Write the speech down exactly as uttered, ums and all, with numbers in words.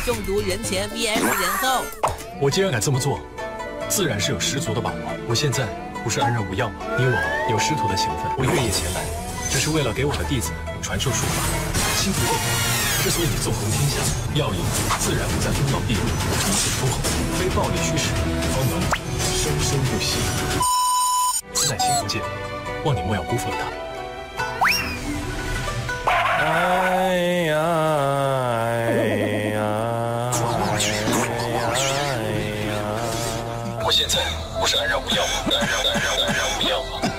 中毒人前 V S 人后。 我既然敢这么做，自然是有十足的把握。我现在不是安然无恙吗？你我有师徒的情分，我月夜前来，这是为了给我的弟子传授术法。心不动，之所以纵横天下，要赢自然不在锋芒毕露、一血封喉，非暴力驱使，方能生生不息。此乃青铜剑，望你莫要辜负了它。 哎呀哎呀！ 我现在不是安然无恙吗？安然安然安然无恙吗？